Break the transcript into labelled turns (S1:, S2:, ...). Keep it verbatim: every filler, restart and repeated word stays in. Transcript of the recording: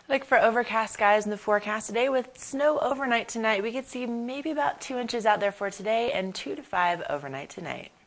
S1: Look for overcast skies in the forecast today with snow overnight tonight. We could see maybe about two inches out there for today and two to five overnight tonight.